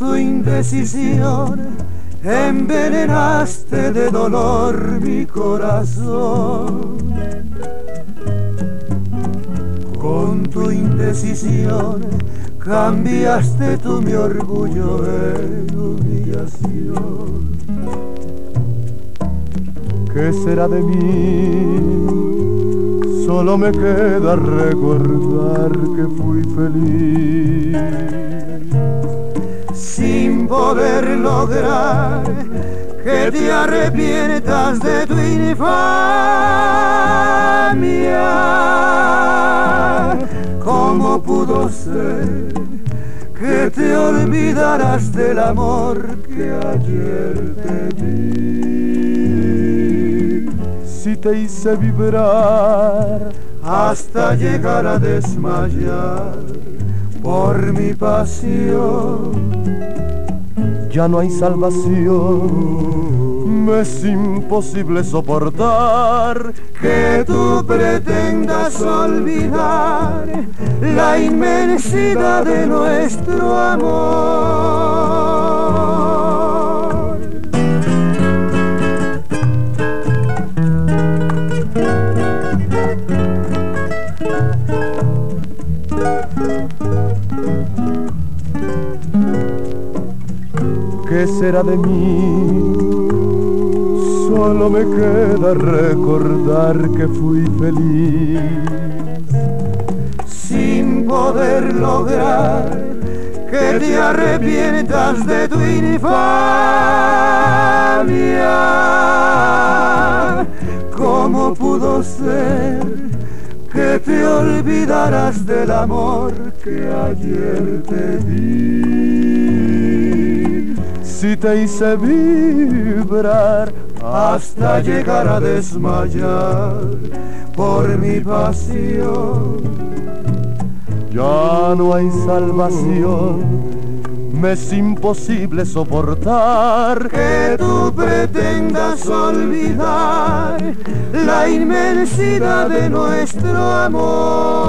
tu indecisión envenenaste de dolor mi corazón. Con tu indecisión cambiaste tú mi orgullo en humillación. ¿Qué será de mí? Solo me queda recordar que fui feliz, sin poder lograr que te arrepientas de tu infamia. ¿Cómo pudo ser que te olvidaras del amor que ayer te di? Si te hice vibrar hasta llegar a desmayar por mi pasión, ya no hay salvación. Me es imposible soportar que tú pretendas olvidar la inmensidad de nuestro amor. ¿Qué será de mí? Solo me queda recordar que fui feliz, sin poder lograr que te arrepientas de tu infamia. ¿Cómo pudo ser que te olvidaras del amor que ayer te di? Si te hice vibrar hasta llegar a desmayar por mi pasión, ya no hay salvación. Me es imposible soportar que tú pretendas olvidar la inmensidad de nuestro amor.